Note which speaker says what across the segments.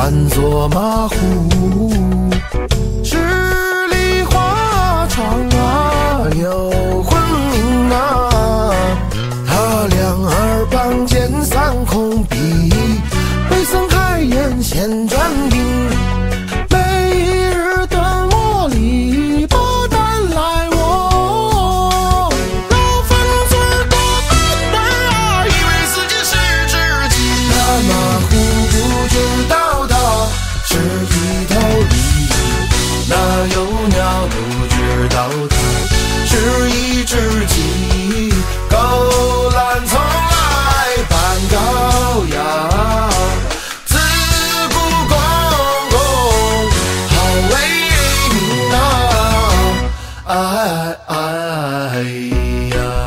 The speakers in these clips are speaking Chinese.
Speaker 1: 唤作马虎。十里花长啊，有魂音啊，他两耳傍肩三空闭，未曾开眼先转音。每一日端茉莉，把蛋来我。老粉嘴多笨蛋啊，以为自己是知己。那马虎不知道它是一头驴，那有鸟不知道它是一只鸡。狗懒从来扮羔羊，自古公公好为民啊！哎哎呀！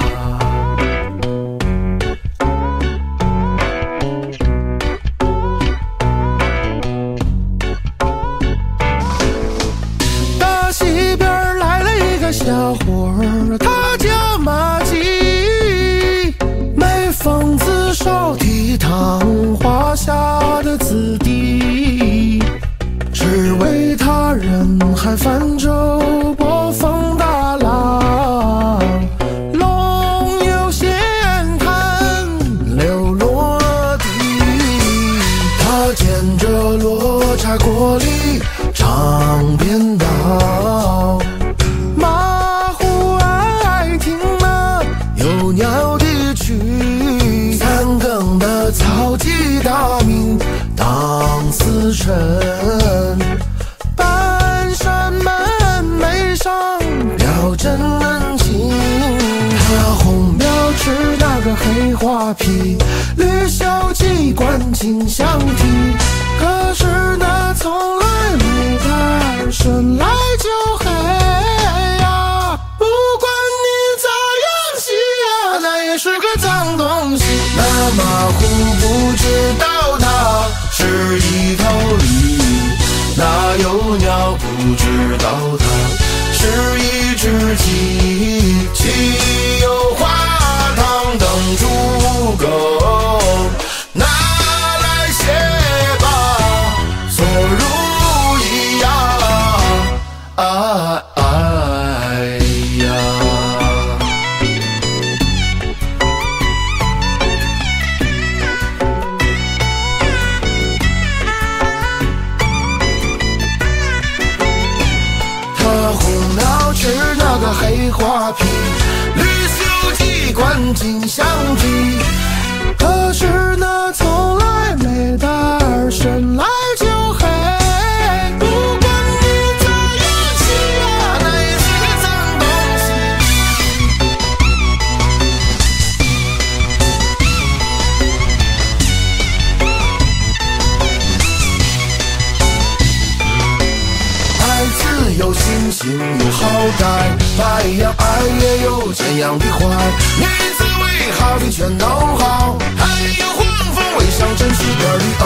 Speaker 1: 大西边来了一个小伙儿，他叫马季，每逢子手提汤华夏的子弟，只为他人海泛舟，波峰大浪，龙游闲谈流落地。他牵着罗刹锅里唱编导，马虎爱听那有鸟的曲，三更的草鸡大鸣当死神。半山门楣上标真人情，他红标吃那个黑画皮，绿袖鸡冠金香蹄。可是那从来没带儿生来就黑呀，不管你咋样洗呀，那也是个脏东西。那马虎不知道它是一头驴，那有鸟不知道它是一只鸡。鸡有花堂等猪狗，拿来写吧所如意呀！哎哎呀！他红了吃那个黑花皮，绿袖鸡冠金香蹄。可是那从来没带儿生来就黑，不管你咋样洗呀，那也是个脏东西。爱自有心性有好歹，白羊爱也有这样的坏，女子为好的全都好，还有黄蜂为上真实点的